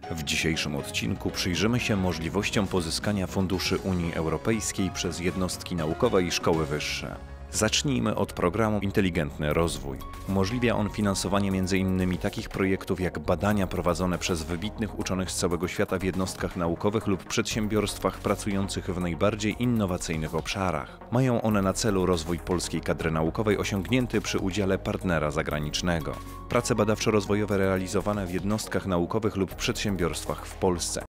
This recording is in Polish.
W dzisiejszym odcinku przyjrzymy się możliwościom pozyskania funduszy Unii Europejskiej przez jednostki naukowe i szkoły wyższe. Zacznijmy od programu Inteligentny Rozwój. Umożliwia on finansowanie m.in. takich projektów jak badania prowadzone przez wybitnych uczonych z całego świata w jednostkach naukowych lub przedsiębiorstwach pracujących w najbardziej innowacyjnych obszarach. Mają one na celu rozwój polskiej kadry naukowej osiągnięty przy udziale partnera zagranicznego. Prace badawczo-rozwojowe realizowane w jednostkach naukowych lub przedsiębiorstwach w Polsce.